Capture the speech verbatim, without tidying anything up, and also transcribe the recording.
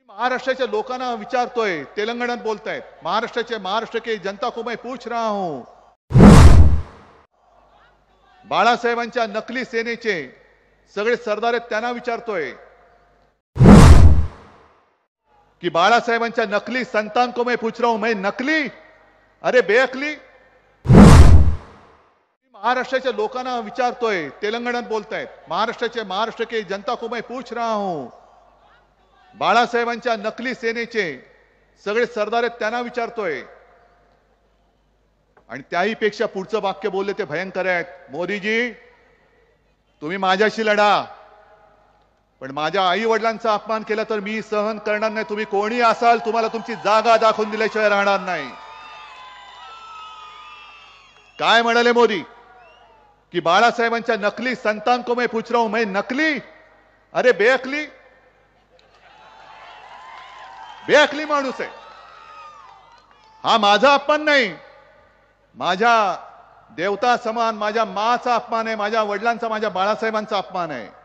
महाराष्ट्राच्या लोकांना विचारतोय, तेलंगणात बोलतायत, महाराष्ट्राचे महाराष्ट्र के जनता को मैं पूछ रहा हूं, बाळासाहेबांच्या नकली सेनेचे सगळे सरदार आहेत त्यांना विचारतोय की बाळासाहेबांच्या नकली संतान को मैं पूछ रहा हूं, मैं नकली, अरे बेअकली. महाराष्ट्राच्या लोकांना विचारतोय, तेलंगणात बोलतायत, महाराष्ट्राचे महाराष्ट्र के जनता को मैं पूछ रहा हूं, बाळासाहेबांच्या नकली सेनेचे सगळे सरदार आहेत त्यांना विचारतोय. आणि त्याही पेक्षा पुढचं वाक्य बोलले ते भयंकर आहेत. मोदीजी, तुम्ही माझ्याशी लढा, पण माझ्या आई वडिलांचा अपमान केला तर मी सहन करणार नाही. तुम्ही कोणी असाल, तुम्हाला तुमची जागा दाखवून दिल्याशिवाय राहणार नाही. काय म्हणाले मोदी की बाळासाहेबांच्या नकली संतान को मैं पूछ रहा हूं, मैं नकली, अरे बेअकली. बेअकली माणूस आहे हा. माझा अपमान नाही, माझ्या देवता समान माझ्या माचा अपमान आहे, माझ्या वडिलांचा, माझ्या बाळासाहेबांचा अपमान आहे.